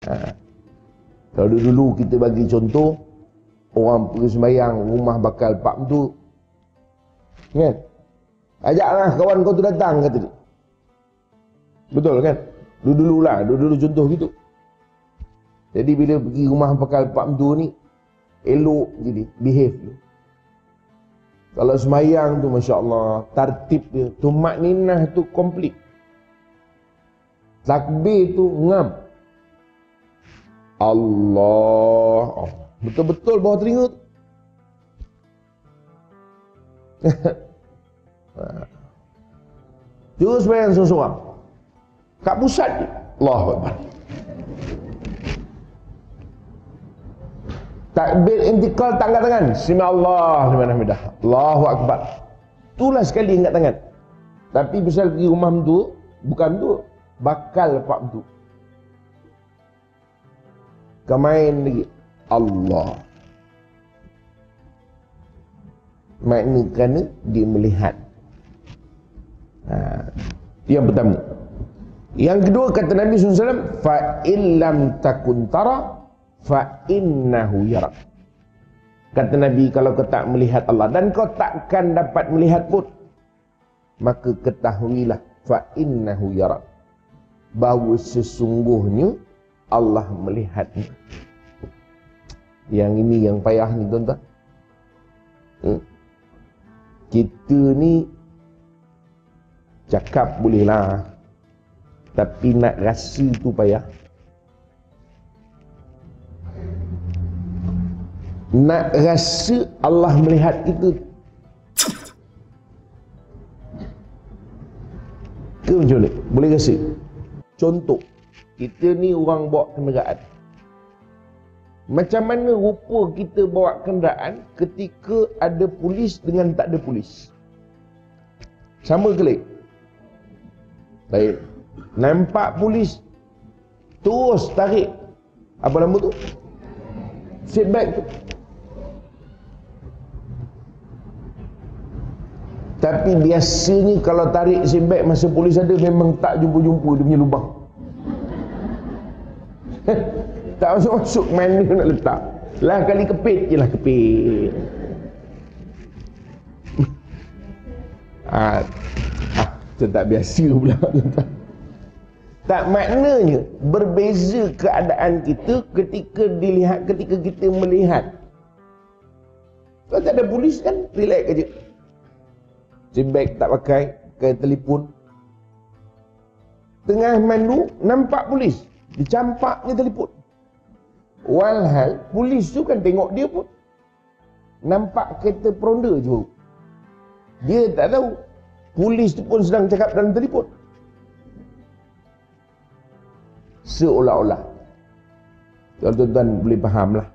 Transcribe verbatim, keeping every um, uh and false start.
Ha. Kalau dulu kita bagi contoh, orang pergi sembahyang, rumah bakal pak mentu. Kan? Ajaklah kawan kau tu datang, kata dia. Betul kan? Dulu-dulu lah, dulu-dulu contoh gitu. Jadi bila pergi rumah bakal pak mentu ni, elok jadi, behave tu. Kalau sembahyang tu, Masya Allah, tartib dia, tumak ninah tu komplit. Takbir tu ngam. Allah, oh, betul-betul bawah telinga tu. Terus sembahyang seorang-seorang. Kat pusat je. Allahu Akbar. Takbir intikal tak angkat tangan. Bismillah liman hamidah. Allahu Akbar. Itulah sekali angkat tangan. Tapi pasal pergi rumah mentu, bukan tu, bakal pak mentu. Kau main lagi. Allah. Makna kerana dia melihat. Ha. Yang pertama. Yang kedua kata Nabi sallallahu alaihi wasallam, fa illam takun tara fa innahu yarak. Kata Nabi, kalau kau tak melihat Allah dan kau takkan dapat melihat pun, maka ketahuilah fa innahu yarak, bahawa sesungguhnya Allah melihatnya. Yang ini yang payah ni tuan-tuan. Hmm. Kita ni cakap bolehlah, tapi nak rasa tu payah. Nak rasa Allah melihat kita ke macam mana? Boleh rasa? Contoh, kita ni orang bawa kenderaan. Macam mana rupa kita bawa kenderaan ketika ada polis dengan tak ada polis? Sama ke lain? Baik. Nampak polis, terus tarik apa nama tu? Seat belt tu. Tapi biasanya kalau tarik seat belt masa polis ada, memang tak jumpa-jumpa dia punya lubang. Tak masuk-masuk, mana nak letak. Lah kali kepit je lah, kepit. ah, ah, itu tak biasa pula. Tak, maknanya berbeza keadaan kita ketika dilihat, ketika kita melihat. Kalau tak ada polis kan, relax aja. Seatbelt tak pakai, pakai telefon. Tengah mandu, nampak polis, dicampaknya telefon. Walhal polis tu kan tengok dia pun, nampak kereta peronda je. Dia tak tahu polis tu pun sedang cakap dalam telefon. Seolah-olah, kalau tuan-tuan boleh faham lah,